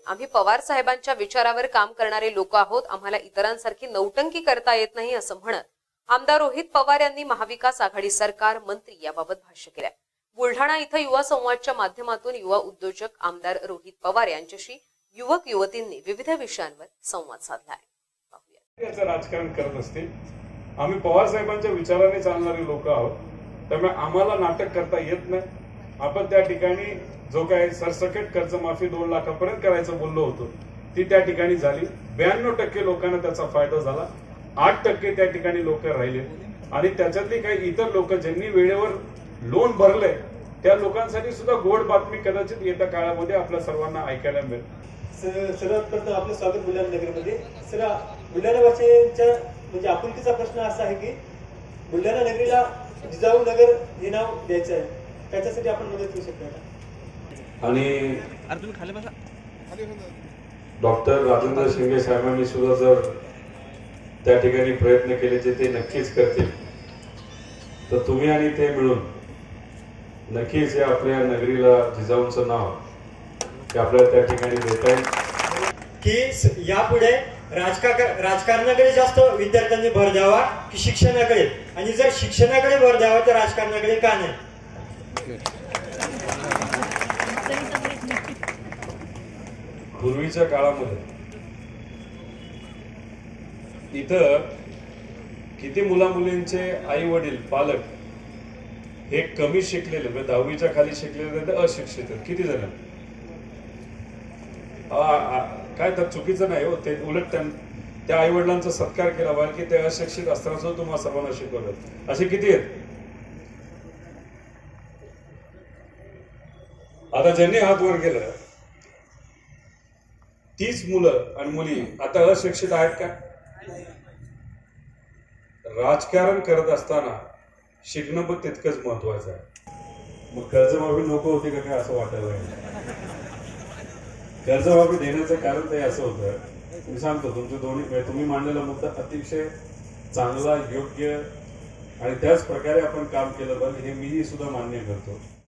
आम्ही पवार साहेबांच्या विचारावर काम करणारे लोक आहोत, आम्हाला इतरांसारखी नौटंकी करता येत नाही असं म्हणत आमदार रोहित पवार यांनी महाविकास आघाडी सरकार मंत्री याबाबत भाष्य केलंय। बुलढाणा इथं युवा संवादच्या माध्यमातून युवा उद्योजक आमदार रोहित पवार यांच्याशी युवक युवतींनी विविध विषयांवर संवाद साधलाय। याचं राजकारण करत असते। आम्ही पवार साहेबांच्या विचाराने चालणारे लोक आहोत, त्यामुळे आम्हाला नाटक करता येत नाही। आपण त्या ठिकाणी जो काय सरसकट कर्जमाफी 2 लाखापर्यंत करायचं बोललो होतो ती त्या ठिकाणी झाली। 92% लोकांना त्याचा फायदा झाला, 8% त्या ठिकाणी लोक राहिले आणि त्याच्यातली काही इतर लोक ज्यांनी वेळेवर लोन भरले त्या लोकांसाठी सुद्धा गोड बातमी कदाचित येत्या काळामध्ये आपल्या सर्वांना ऐकायला मिळेल। सर्वात प्रथम आपलं स्वागत बुलढाणा नगरमध्ये। सर, बुलढाणावासींच्या म्हणजे आपुलकीचा प्रश्न असा आहे की बुलढाणा नगरीला जिजाऊ नगर हे नाव द्यायचं आहे, त्याच्यासाठी आपण मदत करू शकता का? आणि डॉक्टर राजेंद्र शिंगे साहेबांनी सुद्धा जर त्या ठिकाणी प्रयत्न केले जे ते नक्कीच करतील, तर तुम्ही आणि ते मिळून नक्कीच या आपल्या नगरीला जिजाऊंचं नाव ते आपल्याला त्या ठिकाणी देता येईल की यापुढे राजकारणाकडे जास्त विद्यार्थ्यांनी भर द्यावा की शिक्षणाकडे, आणि जर शिक्षणाकडे भर द्यावा तर राजकारणाकडे का नाही? पूर्वीच्या काळामध्ये इथं किती मुला-मुलींचे आई वडील पालक हे कमी शिकलेले, म्हणजे 10वीच्या खाली शिकलेले तर अशिक्षित किती जण? काय तर चुकीचं नाही हो, ते उलट त्या आई वडिलांचा सत्कार केला पाहिजे की ते अशिक्षित असताना सुद्धा तुम्हाला सर्वांना शिकवलं। असे किती आहेत? आता ज्यांनी हात वर केलं तीच मुलं आणि मुली आता अशिक्षित आहेत का? राजकारण करत असताना शिकणं पण तितकंच महत्वाचं आहे। मग कर्जमाफी नको होती का काय असं वाटायला लागलं? कर्जमाफी देण्याचं कारण ते असं होतं, मी सांगतो तुमचे तुम्ही मांडलेला मुद्दा अतिशय चांगला, योग्य आणि त्याच प्रकारे आपण काम केलं पाहिजे हे मीही सुद्धा मान्य करतो।